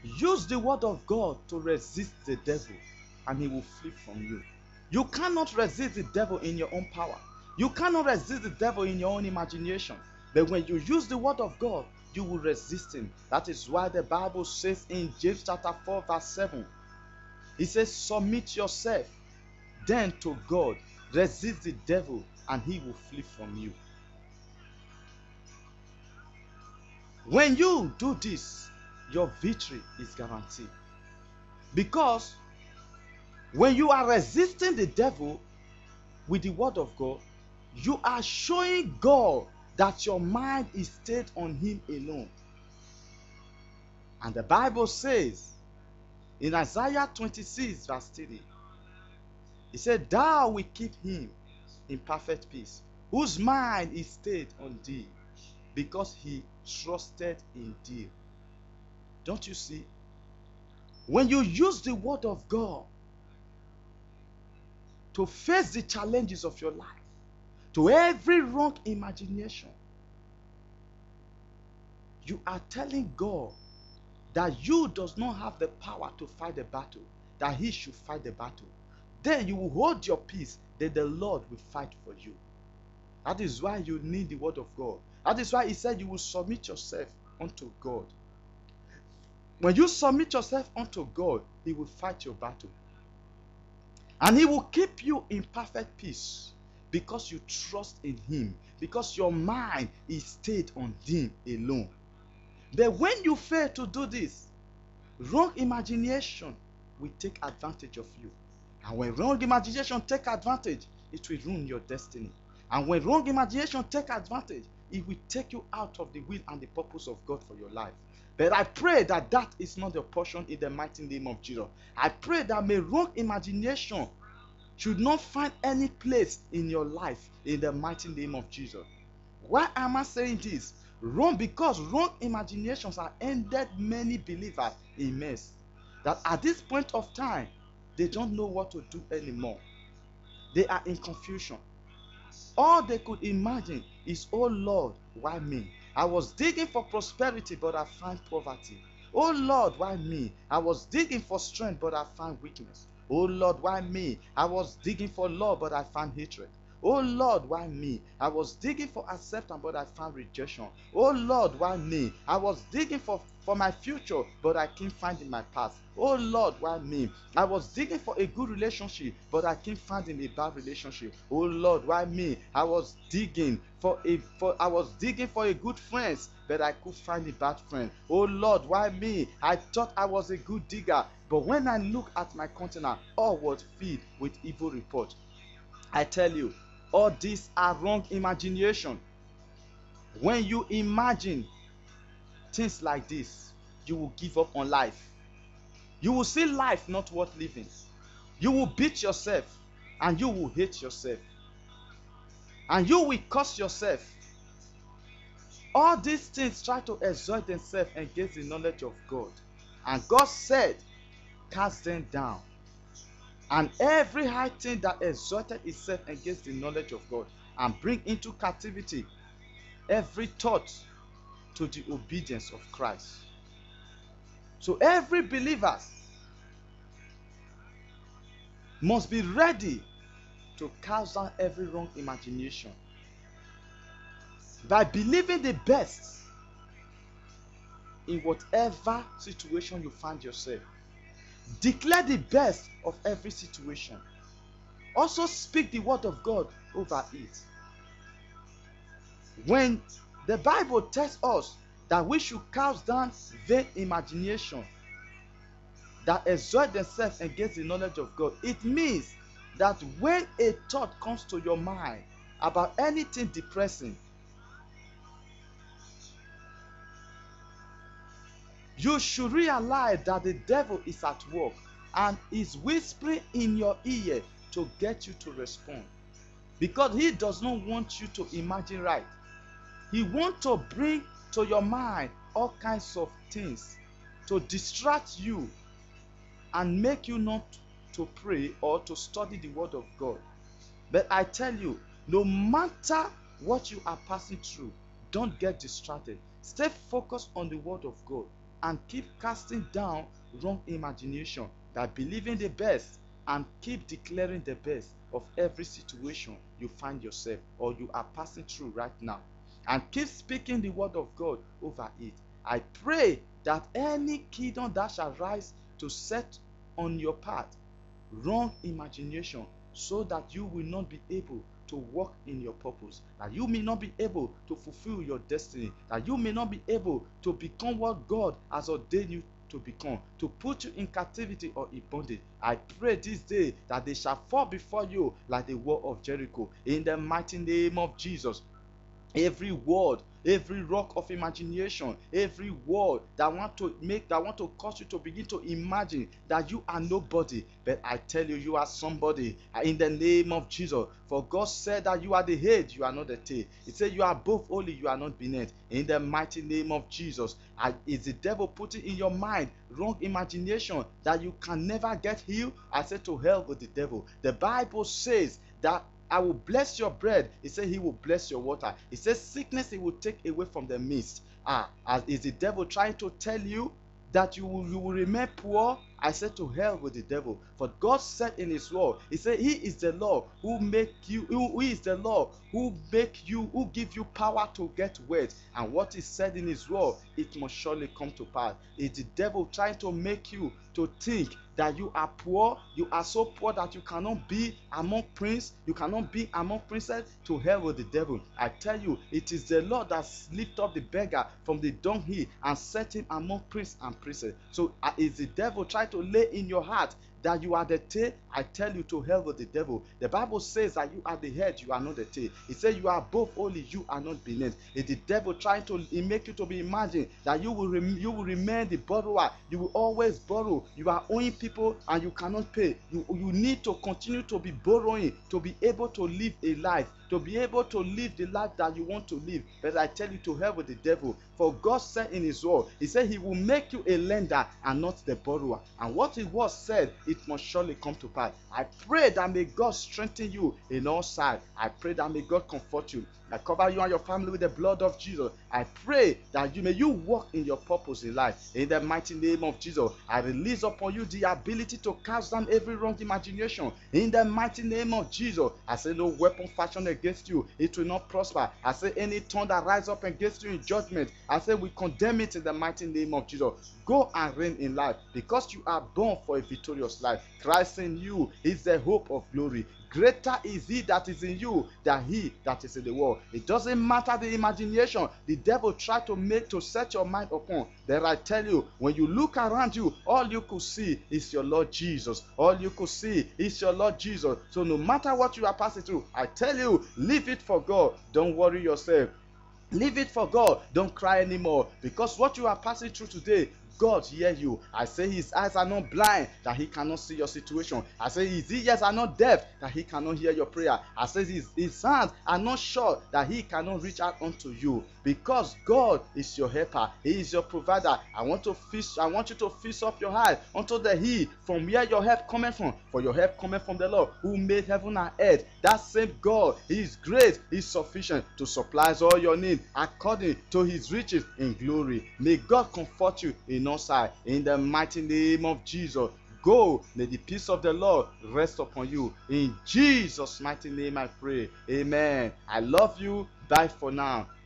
Use the word of God to resist the devil, and he will flee from you. You cannot resist the devil in your own power. You cannot resist the devil in your own imagination. But when you use the word of God, you will resist him. That is why the Bible says in James chapter 4 verse 7, it says, submit yourself then to God, resist the devil, and he will flee from you. When you do this, your victory is guaranteed. Because when you are resisting the devil with the word of God, you are showing God that your mind is stayed on him alone. And the Bible says in Isaiah 26 verse 3, it said, thou will keep him in perfect peace, whose mind is stayed on thee, because he trusted in thee. Don't you see? When you use the word of God to face the challenges of your life, to every wrong imagination, you are telling God that you does not have the power to fight the battle, that he should fight the battle. Then you will hold your peace, then the Lord will fight for you. That is why you need the word of God. That is why he said you will submit yourself unto God. When you submit yourself unto God, he will fight your battle. And he will keep you in perfect peace because you trust in him, because your mind is stayed on him alone. But when you fail to do this, wrong imagination will take advantage of you. And when wrong imagination take advantage, it will ruin your destiny. And when wrong imagination take advantage, it will take you out of the will and the purpose of God for your life. But I pray that that is not your portion in the mighty name of Jesus. I pray that may wrong imagination should not find any place in your life in the mighty name of Jesus. Why am I saying this? Wrong, because wrong imaginations have ended many believers in mess. That at this point of time, they don't know what to do anymore. They are in confusion. All they could imagine is, oh Lord, why me? I was digging for prosperity, but I find poverty. Oh Lord, why me? I was digging for strength, but I found weakness. Oh Lord, why me? I was digging for love, but I found hatred. Oh Lord, why me? I was digging for acceptance, but I found rejection. Oh Lord, why me? I was digging for my future, but I can't find in my past. Oh Lord, why me? I was digging for a good relationship, but I can't find in a bad relationship. Oh Lord, why me? I was digging for a good friends, but I could find a bad friend. Oh Lord, why me? I thought I was a good digger, but when I look at my container, all was filled with evil report. I tell you, all these are wrong imagination. When you imagine things like this, you will give up on life. You will see life not worth living. You will beat yourself and you will hate yourself. And you will curse yourself. All these things try to exalt themselves against the knowledge of God. And God said, cast them down. And every high thing that exalted itself against the knowledge of God, and bring into captivity every thought to the obedience of Christ. So every believer must be ready to cast down every wrong imagination by believing the best in whatever situation you find yourself. Declare the best of every situation. Also speak the word of God over it. When the Bible tells us that we should cast down vain imagination that exalt themselves against the knowledge of God, it means that when a thought comes to your mind about anything depressing, you should realize that the devil is at work and is whispering in your ear to get you to respond, because he does not want you to imagine right. He wants to bring to your mind all kinds of things to distract you and make you not to pray or to study the word of God. But I tell you, no matter what you are passing through, don't get distracted. Stay focused on the word of God. and keep casting down wrong imagination, by believing the best and keep declaring the best of every situation you find yourself or you are passing through right now, and keep speaking the word of God over it. I pray that any kingdom that shall rise to set on your path wrong imagination, so that you will not be able to walk in your purpose, that you may not be able to fulfill your destiny, that you may not be able to become what God has ordained you to become, to put you in captivity or in bondage. I pray this day that they shall fall before you like the wall of Jericho, in the mighty name of Jesus. Every word, every rock of imagination, every word that want to cause you to begin to imagine that you are nobody, but I tell you, you are somebody in the name of Jesus. For God said that you are the head, you are not the tail. He said you are above only, you are not beneath. In the mighty name of Jesus. Is the devil putting in your mind wrong imagination that you can never get healed? I said, to hell with the devil. The Bible says that I will bless your bread. He said he will bless your water. He says sickness he will take away from the midst. Is the devil trying to tell you that you will remain poor? I said, to hell with the devil. For God said in his word, he said he is the Lord who make you, who is the Lord who make you, who give you power to get wealth. And what he said in his word, it must surely come to pass. Is the devil trying to make you to think that you are poor, you are so poor that you cannot be among princes, you cannot be among princes? To hell with the devil. I tell you, it is the Lord that lifted up the beggar from the dunghill and set him among princes and princesses. So is the devil trying to lay in your heart that you are the tail? I tell you, to hell with the devil. The Bible says that you are the head, you are not the tail. It says you are above only, you are not beneath. Is the devil trying to make you to be imagined that you will remain the borrower, you will always borrow, you are owing people and you cannot pay. You need to continue to be borrowing to be able to live a life, to be able to live the life that you want to live. But I tell you, to hell with the devil. For God said in his word, he said he will make you a lender and not the borrower. And what it was said, it must surely come to pass. I pray that may God strengthen you in all sides. I pray that may God comfort you. I cover you and your family with the blood of Jesus. I pray that may you walk in your purpose in life. In the mighty name of Jesus, I release upon you the ability to cast down every wrong imagination. In the mighty name of Jesus, I say no weapon fashioned against you, it will not prosper. I say any tongue that rise up against you in judgment, I say we condemn it in the mighty name of Jesus. Go and reign in life, because you are born for a victorious life. Christ in you is the hope of glory. Greater is he that is in you than he that is in the world. It doesn't matter the imagination the devil tried to make to set your mind upon. Then I tell you, when you look around you, all you could see is your Lord Jesus. All you could see is your Lord Jesus. So no matter what you are passing through, I tell you, leave it for God. Don't worry yourself. Leave it for God. Don't cry anymore, because what you are passing through today, God hear you. I say his eyes are not blind that he cannot see your situation. I say his ears are not deaf that he cannot hear your prayer. I say his hands are not short that he cannot reach out unto you, because God is your helper. He is your provider. I want you to feast up your eyes unto the hill from where your help cometh from. For your help cometh from the Lord who made heaven and earth. That same God, he is great, he is sufficient to supply all your needs according to his riches in glory. May God comfort you in all sides. In the mighty name of Jesus, go. May the peace of the Lord rest upon you. In Jesus' mighty name I pray. Amen. I love you. Bye for now.